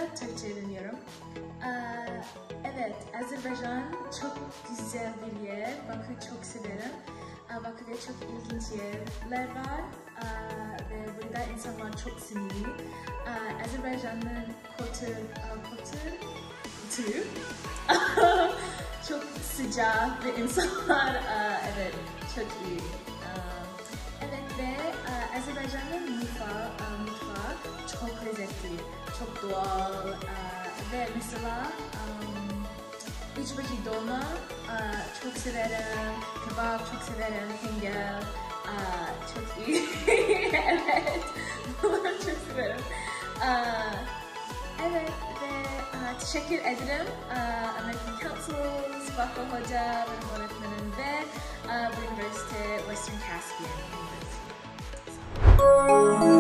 Türkçe öğreniyorum. Evet, Azerbaycan çok güzel bir yer. Bakü'yü çok severim. Bakü'de çok ilginç yerler var ve burada insanlar çok sinirli. Azerbaycan'ın kültürü çok sıcak ve insanlar evet çok iyi. Evet ve Azerbaycan'ın mutfağı çok lezzetli, çok doğal ve mesela üç bacı dolma çok severim, kebap çok severim, hengel çok iyi. Evet, bunları çok severim. Evet ve teşekkür ederim Amerikan Council's, Bakı Hoca, benim öğretmenim ve bu üniversite Western Caspian University.